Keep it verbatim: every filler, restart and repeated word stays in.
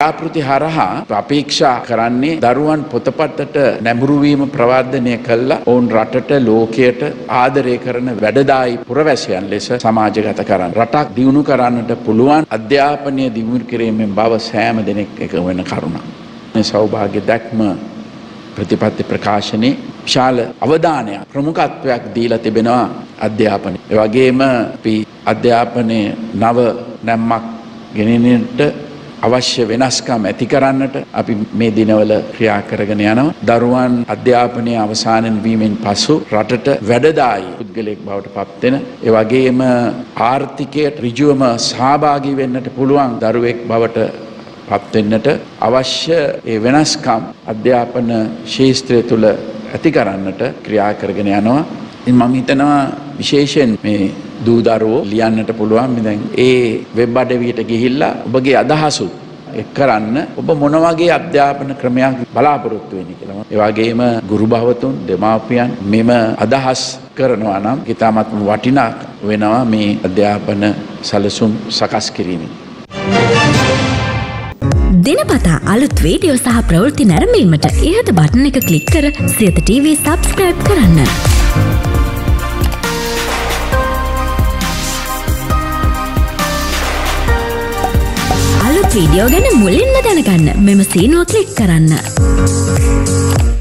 ව්‍යාපෘති හරහා අපේක්ෂා කරන්නේ දරුවන් පොතපතට නැඹුරු වීම ප්‍රවර්ධනය කළා ඔවුන් රටට ලෝකයට ආදරය කරන වැඩදායි පුරවැසියන් ලෙස සමාජගත කරන්න. රටක් දියුණු කරන්නට පුළුවන් අධ්‍යාපනය දියුණු කිරීමෙන් බව සෑම දෙනෙක් එක වෙන කරුණක්. මේ සෞභාග්‍ය දැක්ම ප්‍රතිපත්ති ප්‍රකාශනයේ විශාල අවධානයක් ප්‍රමුඛත්වයක් දීලා තිබෙනවා අධ්‍යාපනය. ඒ වගේම අපි අධ්‍යාපනයේ නව නැම්මක් ගෙනෙන්නට අවශ්‍ය වෙනස්කම් ඇති කරන්නට අපි මේ දිනවල ක්‍රියා කරගෙන යනවා. දරුවන් අධ්‍යාපනයේ අවසන් වීමෙන් පසු රටට වැඩදායි පුද්ගලයෙක් බවට පත් වෙන, ඒ වගේම ආර්ථිකයට ඍජුවම සහභාගී වෙන්නට පුළුවන් දරුවෙක් බවට පත් වෙන්නට අවශ්‍ය ඒ වෙනස්කම් අධ්‍යාපන ශාස්ත්‍රය තුළ ඇති කරන්නට ක්‍රියා කරගෙන යනවා. ඉතින් මම හිතනවා විශේෂයෙන් මේ දූ දරුවෝ ලියන්නට පුළුවන් දැන් ඒ වෙබ් අඩවියට ගිහිල්ලා ඔබගේ අදහසුත් එක් කරන්න ඔබ මොන වගේ අධ්‍යාපන ක්‍රමයක් බලාපොරොත්තු වෙන්නේ කියලා. ඒ වගේම ගුරු භවතුන් දෙමාපියන් මෙම අදහස් කරනවා නම් ඉතාමත් වටිනා වෙනවා මේ අධ්‍යාපන සැලසුම් සකස් කිරීමෙන්. දිනපතා අලුත් වීඩියෝ සහ ප්‍රවෘත්ති නැරඹීමට ඉහත බටන් එක ක්ලික් කර සියත ටීවී සබ්ස්ක්‍රයිබ් කරන්න. අලුත් වීඩියෝ ගැන මුලින්ම දැනගන්න මෙම සීනුව ක්ලික් කරන්න.